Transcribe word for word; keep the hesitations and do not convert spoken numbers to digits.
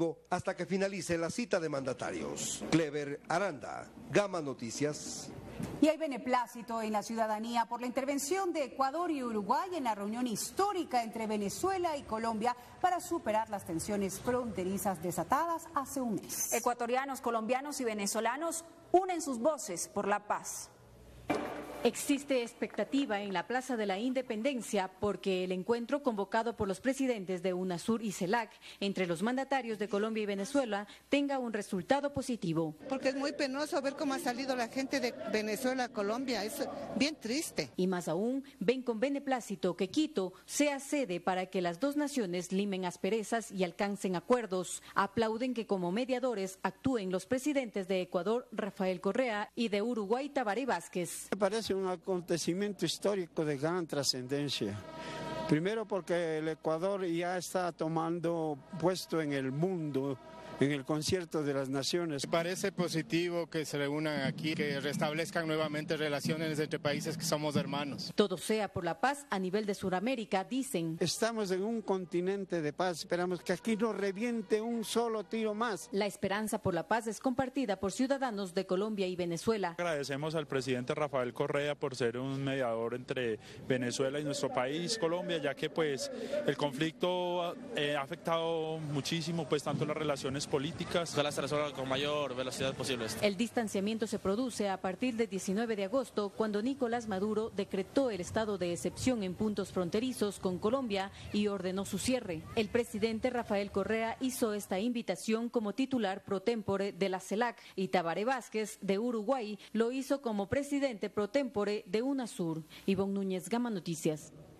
hasta que finalice la cita de mandatarios. Clever Aranda, Gama Noticias. Y hay beneplácito en la ciudadanía por la intervención de Ecuador y Uruguay en la reunión histórica entre Venezuela y Colombia para superar las tensiones fronterizas desatadas hace un mes. Ecuatorianos, colombianos y venezolanos unen sus voces por la paz. Existe expectativa en la Plaza de la Independencia porque el encuentro convocado por los presidentes de UNASUR y CELAC entre los mandatarios de Colombia y Venezuela tenga un resultado positivo. Porque es muy penoso ver cómo ha salido la gente de Venezuela a Colombia, es bien triste. Y más aún, ven con beneplácito que Quito sea sede para que las dos naciones limen asperezas y alcancen acuerdos. Aplauden que como mediadores actúen los presidentes de Ecuador, Rafael Correa, y de Uruguay, Tabaré Vázquez. Me parece un acontecimiento histórico de gran trascendencia. Primero porque el Ecuador ya está tomando puesto en el mundo, en el concierto de las naciones. Me parece positivo que se reúnan aquí, que restablezcan nuevamente relaciones entre países que somos hermanos. Todo sea por la paz a nivel de Sudamérica, dicen. Estamos en un continente de paz, esperamos que aquí no reviente un solo tiro más. La esperanza por la paz es compartida por ciudadanos de Colombia y Venezuela. Agradecemos al presidente Rafael Correa por ser un mediador entre Venezuela y nuestro país, Colombia, ya que pues el conflicto eh, ha afectado muchísimo pues tanto las relaciones políticas. Ojalá se resuelva con mayor velocidad posible. El distanciamiento se produce a partir del diecinueve de agosto, cuando Nicolás Maduro decretó el estado de excepción en puntos fronterizos con Colombia y ordenó su cierre. El presidente Rafael Correa hizo esta invitación como titular pro tempore de la CELAC y Tabaré Vázquez de Uruguay lo hizo como presidente pro tempore de UNASUR. Ivonne Núñez, Gama Noticias.